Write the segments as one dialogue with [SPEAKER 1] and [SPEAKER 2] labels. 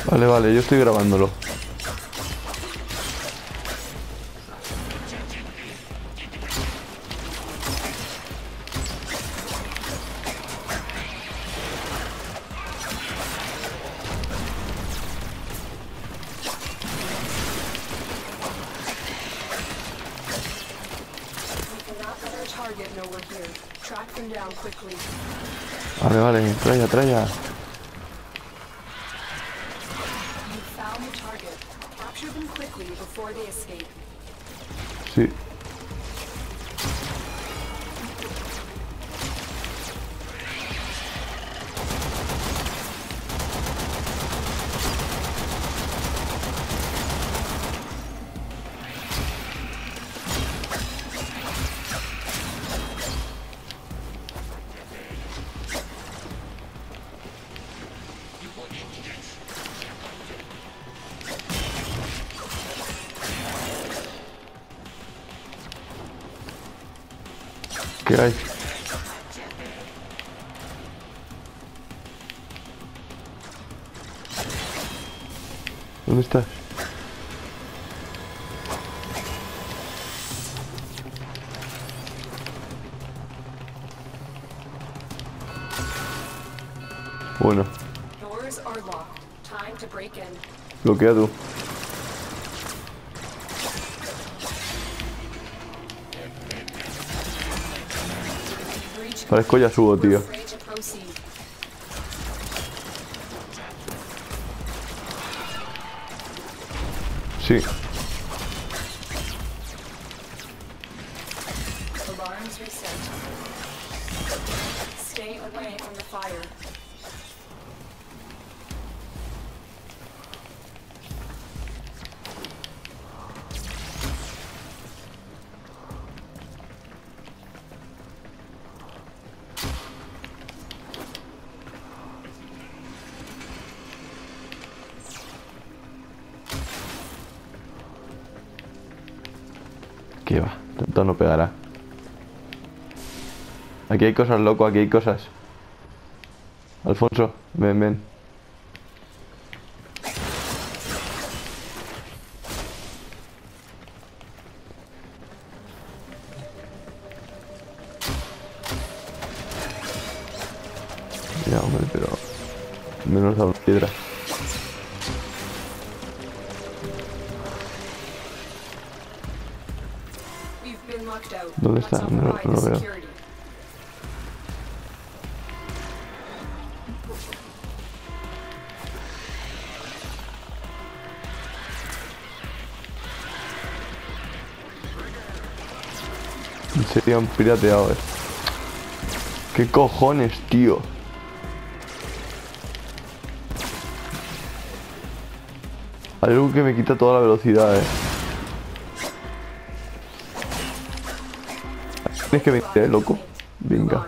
[SPEAKER 1] Vale, vale, yo estoy grabándolo. Vale, vale, traya, traya. Sí. ¿Qué hay? ¿Dónde estás? Bueno. Bloquea tú. Parezco ya subo, tío. Sí. ¿Qué va? Tanto no pegará. Aquí hay cosas, loco, aquí hay cosas. Alfonso, ven, ven. Ya, hombre, pero... menos da una piedra. ¿Dónde está? No lo veo. En serio han pirateado, ¿Qué cojones, tío? Algo que me quita toda la velocidad, Tienes que venir, loco. Venga.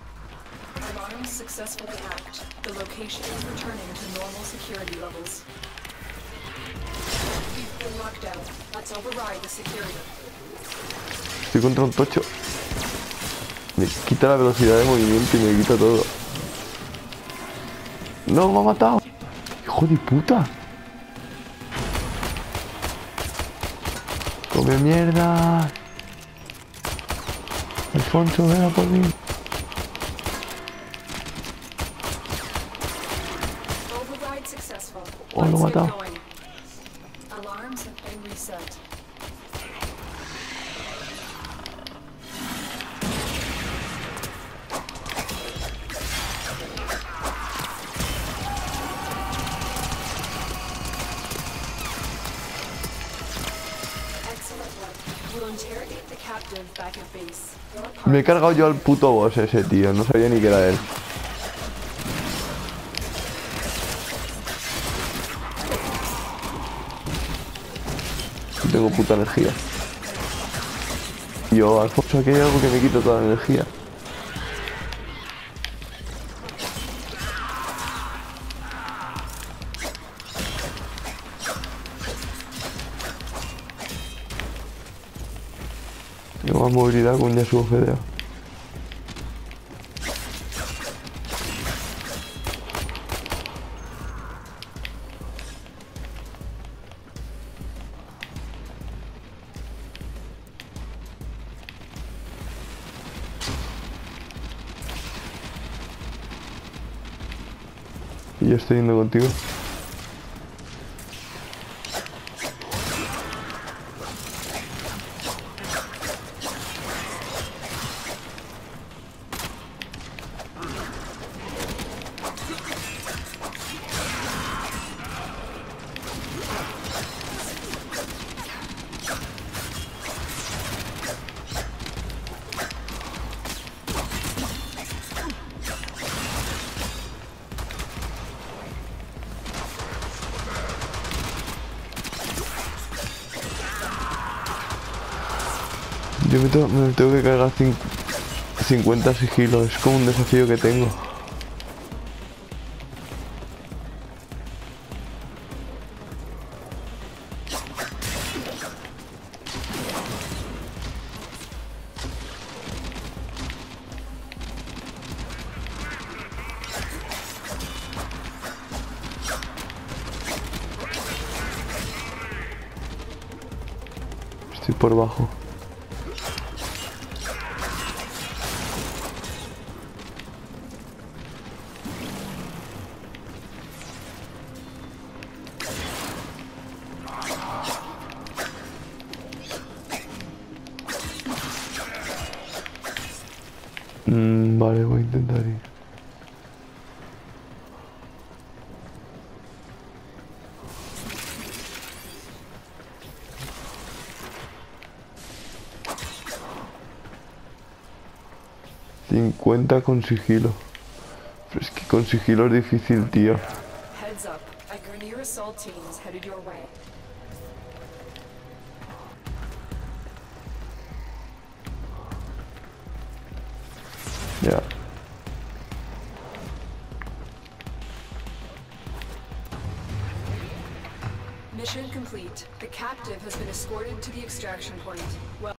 [SPEAKER 1] Estoy contra un tocho. Me quita la velocidad de movimiento y me quita todo. No, me ha matado. Hijo de puta. Come mierda. Alfonso, ven a por mí. Oh, lo he matado. Me he cargado yo al puto boss ese, tío. No sabía ni que era él. No tengo puta energía. Yo, Alfonso, aquí hay algo que me quita toda la energía. Tengo más movilidad con ya subo fedeo. Y yo estoy yendo contigo. Yo me tengo que cargar 50 sigilos, es como un desafío que tengo. Estoy por bajo. Vale, voy a intentar ir. $50 con sigilo. Pero es que con sigilo es difícil, tío.
[SPEAKER 2] Heads up, a Grineer assault team is headed your way.
[SPEAKER 1] Ya.
[SPEAKER 2] Mission complete. The captive has been escorted to the extraction point. Well